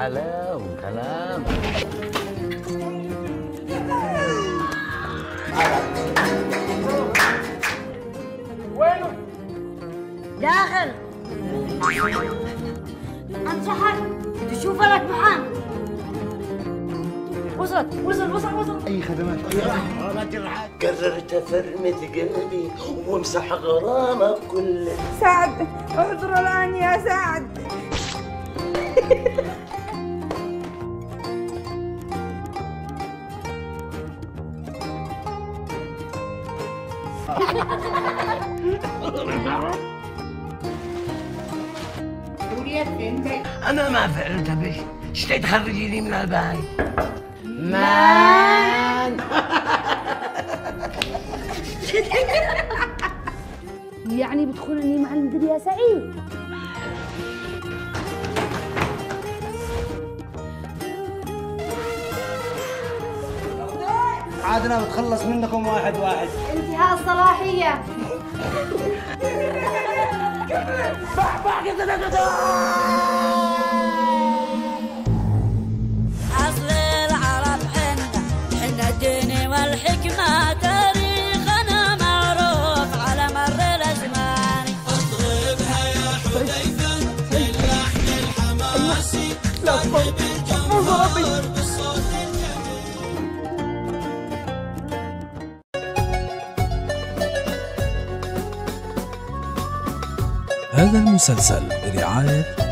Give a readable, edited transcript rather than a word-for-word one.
عليهم كلام. وينه؟ داخل. انصحك تشوف لك محامي. وصل. اي خدمات قررت افرمت قلبي وامسح غرامك كله. سعد، اعذر الآن يا سعد. انا ما فعلت بش، اشتي تخرجيني من البيت. مان. يعني بتخونني مع المدير يا سعيد؟ عادنا بتخلص منكم واحد واحد. انتهاء الصلاحية. أصل العرب حنا الدين والحكمة تاريخنا معروف على مر الأزمان. اطربها يا حذيفة باللحن الحماسي طيب الجمهور بالصوت الجميل. هذا المسلسل برعاية